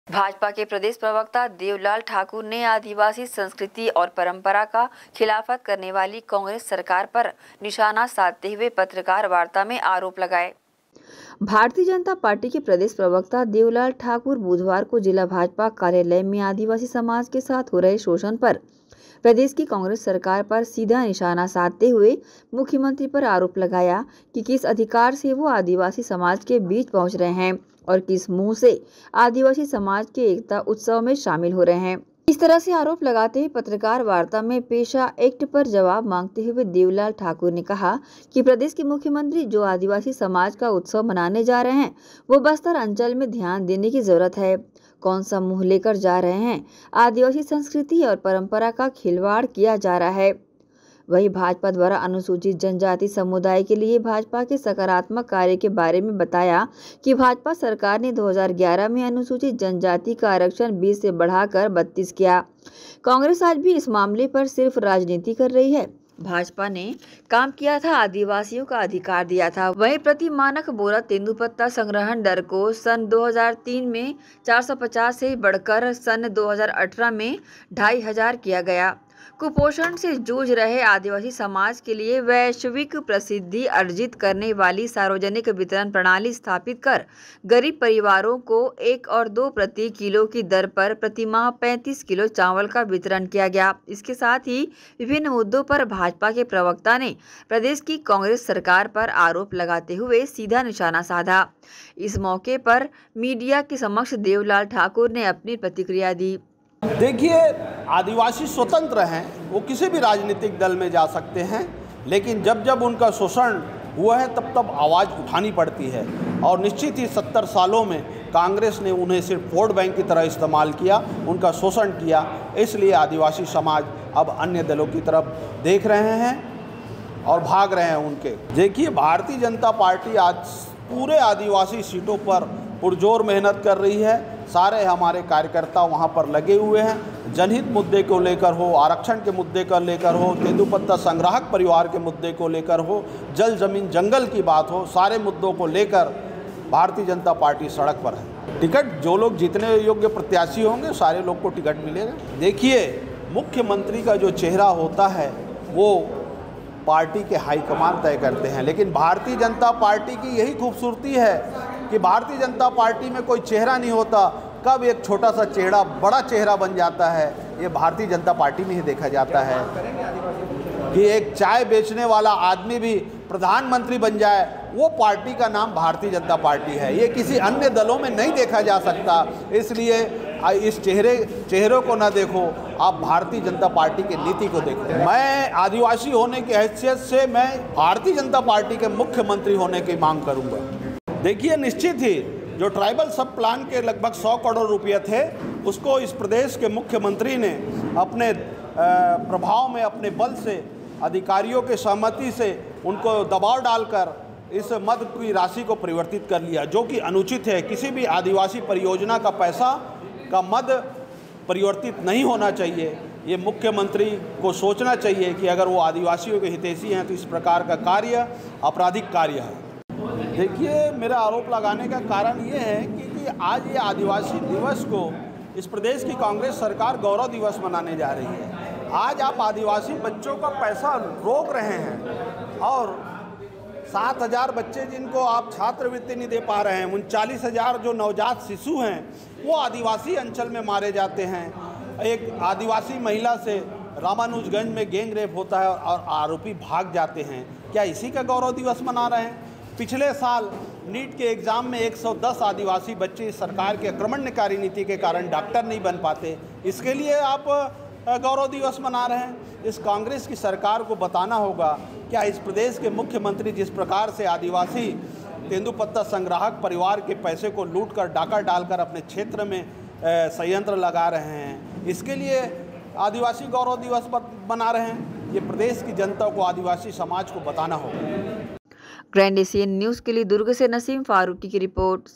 भाजपा के प्रदेश प्रवक्ता देवलाल ठाकुर ने आदिवासी संस्कृति और परंपरा का खिलाफत करने वाली कांग्रेस सरकार पर निशाना साधते हुए पत्रकार वार्ता में आरोप लगाए। भारतीय जनता पार्टी के प्रदेश प्रवक्ता देवलाल ठाकुर बुधवार को जिला भाजपा कार्यालय में आदिवासी समाज के साथ हो रहे शोषण पर प्रदेश की कांग्रेस सरकार पर सीधा निशाना साधते हुए मुख्यमंत्री पर आरोप लगाया कि किस अधिकार से वो आदिवासी समाज के बीच पहुंच रहे हैं और किस मुंह से आदिवासी समाज के एकता उत्सव में शामिल हो रहे हैं। इस तरह से आरोप लगाते हुए पत्रकार वार्ता में पेशा एक्ट पर जवाब मांगते हुए देवलाल ठाकुर ने कहा कि प्रदेश के मुख्यमंत्री जो आदिवासी समाज का उत्सव मनाने जा रहे हैं वो बस्तर अंचल में ध्यान देने की जरूरत है। कौन सा मुंह लेकर जा रहे हैं? आदिवासी संस्कृति और परंपरा का खिलवाड़ किया जा रहा है। वहीं भाजपा द्वारा अनुसूचित जनजाति समुदाय के लिए भाजपा के सकारात्मक कार्य के बारे में बताया कि भाजपा सरकार ने 2011 में अनुसूचित जनजाति का आरक्षण 20 से बढ़ाकर 32 किया। कांग्रेस आज भी इस मामले पर सिर्फ राजनीति कर रही है। भाजपा ने काम किया था, आदिवासियों का अधिकार दिया था। वहीं प्रति मानक बोरा तेंदुपत्ता संग्रहण दर को सन 2003 में 450 से बढ़कर सन 2018 में 2500 किया गया। कुपोषण से जूझ रहे आदिवासी समाज के लिए वैश्विक प्रसिद्धि अर्जित करने वाली सार्वजनिक वितरण प्रणाली स्थापित कर गरीब परिवारों को 1 और 2 प्रति किलो की दर पर प्रतिमाह 35 किलो चावल का वितरण किया गया। इसके साथ ही विभिन्न मुद्दों पर भाजपा के प्रवक्ता ने प्रदेश की कांग्रेस सरकार पर आरोप लगाते हुए सीधा निशाना साधा। इस मौके पर मीडिया के समक्ष देवलाल ठाकुर ने अपनी प्रतिक्रिया दी। देखिए, आदिवासी स्वतंत्र हैं, वो किसी भी राजनीतिक दल में जा सकते हैं, लेकिन जब जब उनका शोषण हुआ है तब तब आवाज़ उठानी पड़ती है। और निश्चित ही 70 सालों में कांग्रेस ने उन्हें सिर्फ वोट बैंक की तरह इस्तेमाल किया, उनका शोषण किया। इसलिए आदिवासी समाज अब अन्य दलों की तरफ देख रहे हैं और भाग रहे हैं उनके। देखिए, भारतीय जनता पार्टी आज पूरे आदिवासी सीटों पर पुरजोर मेहनत कर रही है। सारे हमारे कार्यकर्ता वहाँ पर लगे हुए हैं। जनहित मुद्दे को लेकर हो, आरक्षण के मुद्दे को लेकर हो, तेंदुपत्ता संग्राहक परिवार के मुद्दे को लेकर हो, जल जमीन जंगल की बात हो, सारे मुद्दों को लेकर भारतीय जनता पार्टी सड़क पर है। टिकट जो लोग जीतने योग्य प्रत्याशी होंगे सारे लोग को टिकट मिलेगा। देखिए, मुख्यमंत्री का जो चेहरा होता है वो पार्टी के हाईकमान तय करते हैं, लेकिन भारतीय जनता पार्टी की यही खूबसूरती है कि भारतीय जनता पार्टी में कोई चेहरा नहीं होता। कब एक छोटा सा चेहरा बड़ा चेहरा बन जाता है, ये भारतीय जनता पार्टी में ही देखा जाता है। कि एक चाय बेचने वाला आदमी भी प्रधानमंत्री बन जाए, वो पार्टी का नाम भारतीय जनता पार्टी है। ये किसी अन्य दलों में नहीं देखा जा सकता। इसलिए इस चेहरों को ना देखो, आप भारतीय जनता पार्टी की नीति को देखो। मैं आदिवासी होने की हैसियत से मैं भारतीय जनता पार्टी के मुख्यमंत्री होने की मांग करूंगा। देखिए, निश्चित ही जो ट्राइबल सब प्लान के लगभग 100 करोड़ रुपये थे, उसको इस प्रदेश के मुख्यमंत्री ने अपने प्रभाव में, अपने बल से, अधिकारियों के सहमति से उनको दबाव डालकर इस मद की राशि को परिवर्तित कर लिया, जो कि अनुचित है। किसी भी आदिवासी परियोजना का पैसा का मद परिवर्तित नहीं होना चाहिए। ये मुख्यमंत्री को सोचना चाहिए कि अगर वो आदिवासियों के हितैषी हैं तो इस प्रकार का कार्य आपराधिक कार्य है। देखिए, मेरा आरोप लगाने का कारण ये है कि आज ये आदिवासी दिवस को इस प्रदेश की कांग्रेस सरकार गौरव दिवस मनाने जा रही है। आज आप आदिवासी बच्चों का पैसा रोक रहे हैं और 7,000 बच्चे जिनको आप छात्रवृत्ति नहीं दे पा रहे हैं, 39,000 जो नवजात शिशु हैं वो आदिवासी अंचल में मारे जाते हैं। एक आदिवासी महिला से रामानुजगंज में गैंग रेप होता है और आरोपी भाग जाते हैं। क्या इसी का गौरव दिवस मना रहे हैं? पिछले साल नीट के एग्ज़ाम में 110 आदिवासी बच्चे सरकार के आक्रमणकारी नीति के कारण डॉक्टर नहीं बन पाते, इसके लिए आप गौरव दिवस मना रहे हैं। इस कांग्रेस की सरकार को बताना होगा, क्या इस प्रदेश के मुख्यमंत्री जिस प्रकार से आदिवासी तेंदुपत्ता संग्राहक परिवार के पैसे को लूटकर डाका डालकर अपने क्षेत्र में संयंत्र लगा रहे हैं, इसके लिए आदिवासी गौरव दिवस मना रहे हैं। ये प्रदेश की जनता को, आदिवासी समाज को बताना होगा। ग्रैंड एशियन न्यूज़ के लिए दुर्ग से नसीम फारूकी की रिपोर्ट।